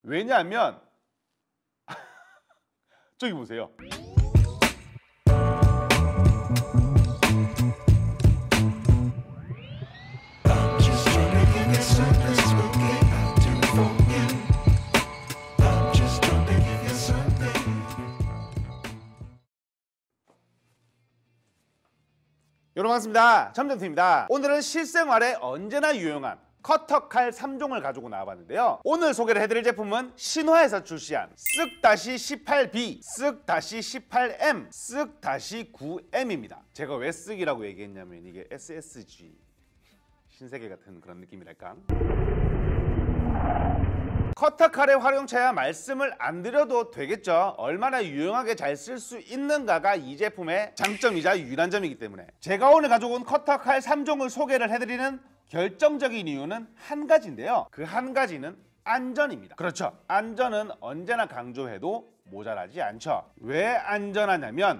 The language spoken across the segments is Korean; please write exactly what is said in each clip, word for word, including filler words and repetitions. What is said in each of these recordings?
왜냐하면 저기 보세요. 여러분 반갑습니다. 첨정팀입니다. 오늘은 실생활에 언제나 유용한 커터칼 삼 종을 가지고 나와봤는데요. 오늘 소개를 해드릴 제품은 신화에서 출시한 쓱 십팔 비, 쓱 십팔 엠, 쓱 구 엠입니다. 제가 왜 쓱이라고 얘기했냐면 이게 에스에스지 신세계 같은 그런 느낌이랄까. 커터칼의 활용처야 말씀을 안 드려도 되겠죠. 얼마나 유용하게 잘 쓸 수 있는가가 이 제품의 장점이자 유일한 점이기 때문에 제가 오늘 가지고 온 커터칼 삼 종을 소개를 해드리는 결정적인 이유는 한 가지인데요. 그 한 가지는 안전입니다. 그렇죠. 안전은 언제나 강조해도 모자라지 않죠. 왜 안전하냐면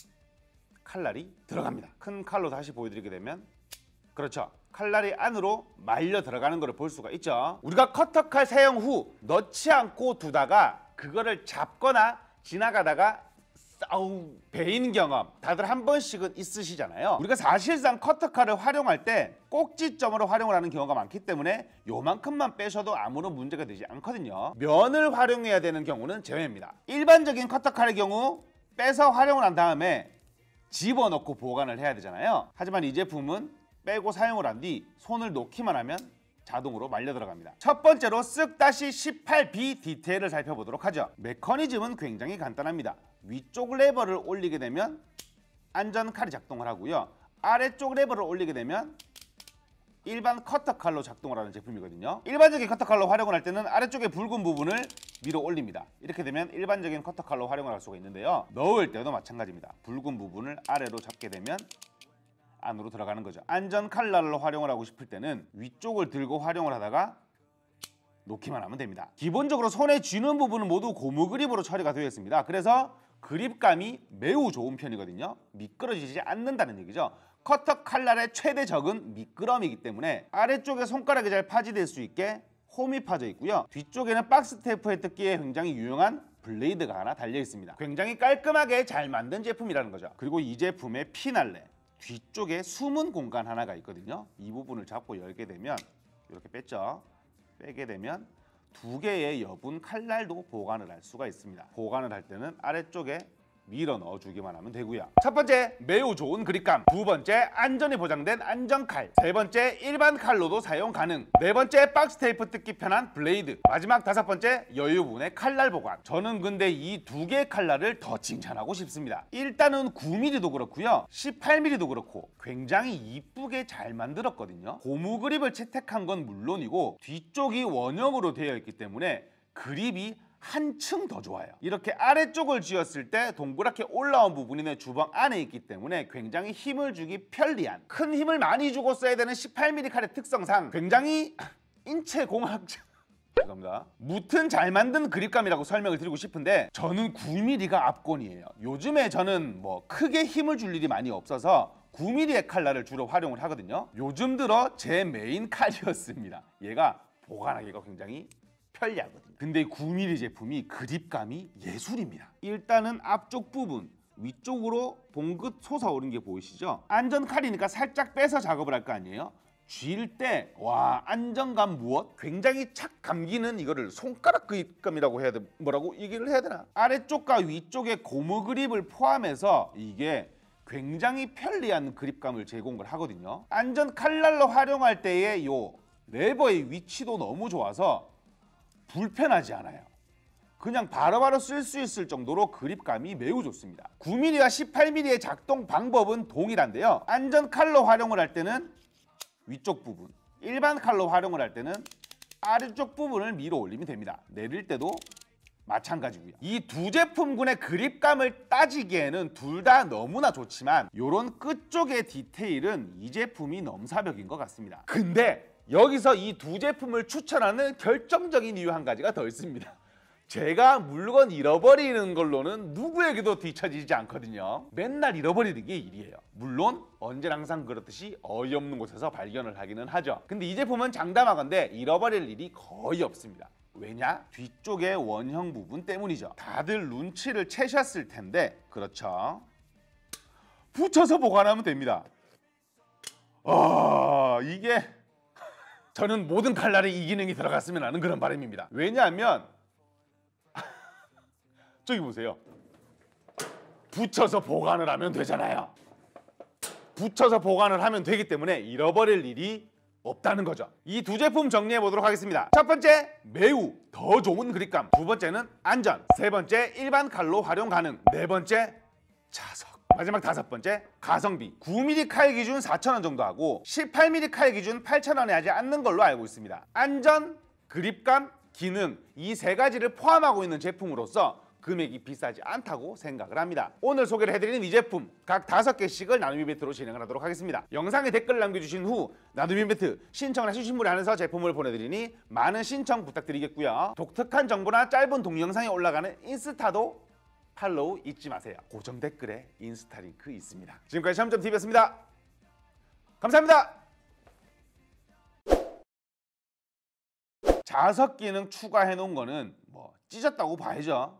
칼날이 들어갑니다. 큰 칼로 다시 보여드리게 되면 그렇죠. 칼날이 안으로 말려 들어가는 것을 볼 수가 있죠. 우리가 커터칼 사용 후 넣지 않고 두다가 그거를 잡거나 지나가다가 싸우 베인 경험 다들 한 번씩은 있으시잖아요. 우리가 사실상 커터칼을 활용할 때 꼭지점으로 활용을 하는 경우가 많기 때문에 요만큼만 빼셔도 아무런 문제가 되지 않거든요. 면을 활용해야 되는 경우는 제외입니다. 일반적인 커터칼의 경우 빼서 활용을 한 다음에 집어넣고 보관을 해야 되잖아요. 하지만 이 제품은 빼고 사용을 한 뒤 손을 놓기만 하면 자동으로 말려 들어갑니다. 첫 번째로 쓱 십팔 비 디테일을 살펴보도록 하죠. 메커니즘은 굉장히 간단합니다. 위쪽 레버를 올리게 되면 안전 칼이 작동을 하고요. 아래쪽 레버를 올리게 되면 일반 커터칼로 작동을 하는 제품이거든요. 일반적인 커터칼로 활용을 할 때는 아래쪽에 붉은 부분을 위로 올립니다. 이렇게 되면 일반적인 커터칼로 활용을 할 수가 있는데요. 넣을 때도 마찬가지입니다. 붉은 부분을 아래로 잡게 되면 안으로 들어가는 거죠. 안전 칼날로 활용을 하고 싶을 때는 위쪽을 들고 활용을 하다가 놓기만 하면 됩니다. 기본적으로 손에 쥐는 부분은 모두 고무 그립으로 처리가 되어 있습니다. 그래서 그립감이 매우 좋은 편이거든요. 미끄러지지 않는다는 얘기죠. 커터 칼날의 최대 적은 미끄럼이기 때문에 아래쪽에 손가락이 잘 파지될 수 있게 홈이 파져 있고요. 뒤쪽에는 박스 테이프에 뜯기에 굉장히 유용한 블레이드가 하나 달려 있습니다. 굉장히 깔끔하게 잘 만든 제품이라는 거죠. 그리고 이 제품의 피날레 뒤쪽에 숨은 공간 하나가 있거든요. 이 부분을 잡고 열게 되면 이렇게 뺐죠. 빼게 되면 두 개의 여분 칼날도 보관을 할 수가 있습니다. 보관을 할 때는 아래쪽에 밀어 넣어주기만 하면 되고요. 첫 번째, 매우 좋은 그립감. 두 번째, 안전이 보장된 안전칼. 세 번째, 일반 칼로도 사용 가능. 네 번째, 박스 테이프 뜯기 편한 블레이드. 마지막 다섯 번째, 여유분의 칼날 보관. 저는 근데 이 두 개의 칼날을 더 칭찬하고 싶습니다. 일단은 구 밀리미터도 그렇고요. 십팔 밀리미터도 그렇고 굉장히 이쁘게 잘 만들었거든요. 고무 그립을 채택한 건 물론이고 뒤쪽이 원형으로 되어 있기 때문에 그립이 한층 더 좋아요. 이렇게 아래쪽을 쥐었을 때 동그랗게 올라온 부분이 내 주방 안에 있기 때문에 굉장히 힘을 주기 편리한, 큰 힘을 많이 주고 써야 되는 십팔 밀리미터 칼의 특성상 굉장히 인체공학적 죄송합니다. 무튼 잘 만든 그립감이라고 설명을 드리고 싶은데 저는 구 밀리미터가 압권이에요. 요즘에 저는 뭐 크게 힘을 줄 일이 많이 없어서 구 밀리미터의 칼날을 주로 활용을 하거든요. 요즘 들어 제 메인 칼이었습니다. 얘가 보관하기가 굉장히 편리하거든요. 근데 구 밀리미터 제품이 그립감이 예술입니다. 일단은 앞쪽 부분 위쪽으로 봉긋 솟아오른 게 보이시죠? 안전 칼이니까 살짝 빼서 작업을 할 거 아니에요? 쥘 때 와 안정감 무엇? 굉장히 착 감기는 이거를 손가락 그립감이라고 해야 돼. 뭐라고 얘기를 해야 되나? 아래쪽과 위쪽에 고무 그립을 포함해서 이게 굉장히 편리한 그립감을 제공을 하거든요. 안전 칼날로 활용할 때의 요 레버의 위치도 너무 좋아서 불편하지 않아요. 그냥 바로바로 쓸 수 있을 정도로 그립감이 매우 좋습니다. 구 밀리미터와 십팔 밀리미터의 작동 방법은 동일한데요. 안전 칼로 활용을 할 때는 위쪽 부분, 일반 칼로 활용을 할 때는 아래쪽 부분을 밀어 올리면 됩니다. 내릴 때도 마찬가지고요. 이 두 제품군의 그립감을 따지기에는 둘 다 너무나 좋지만 이런 끝쪽의 디테일은 이 제품이 넘사벽인 것 같습니다. 근데 여기서 이 두 제품을 추천하는 결정적인 이유 한 가지가 더 있습니다. 제가 물건 잃어버리는 걸로는 누구에게도 뒤처지지 않거든요. 맨날 잃어버리는 게 일이에요. 물론 언제나 항상 그렇듯이 어이없는 곳에서 발견을 하기는 하죠. 근데 이 제품은 장담하건대 잃어버릴 일이 거의 없습니다. 왜냐? 뒤쪽의 원형 부분 때문이죠. 다들 눈치를 채셨을 텐데 그렇죠? 붙여서 보관하면 됩니다. 아, 이게 저는 모든 칼날에 이 기능이 들어갔으면 하는 그런 바람입니다. 왜냐하면 저기 보세요. 붙여서 보관을 하면 되잖아요. 붙여서 보관을 하면 되기 때문에 잃어버릴 일이 없다는 거죠. 이 두 제품 정리해 보도록 하겠습니다. 첫 번째, 매우 더 좋은 그립감. 두 번째는 안전. 세 번째, 일반 칼로 활용 가능. 네 번째, 자석. 마지막 다섯 번째, 가성비. 구 밀리미터 칼 기준 사천 원 정도 하고 십팔 밀리미터 칼 기준 팔천 원에 하지 않는 걸로 알고 있습니다. 안전, 그립감, 기능 이 세 가지를 포함하고 있는 제품으로서 금액이 비싸지 않다고 생각을 합니다. 오늘 소개를 해드리는 이 제품 각 다섯 개씩을 나눔 이벤트로 진행을 하도록 하겠습니다. 영상에 댓글 남겨주신 후 나눔 이벤트 신청을 해주신 분에 한해서 제품을 보내드리니 많은 신청 부탁드리겠고요. 독특한 정보나 짧은 동영상이 올라가는 인스타도 팔로우 잊지 마세요. 고정 댓글에 인스타 링크 있습니다. 지금까지 시험점티비였습니다. 감사합니다. 자석 기능 추가해 놓은 거는 뭐 찢었다고 봐야죠.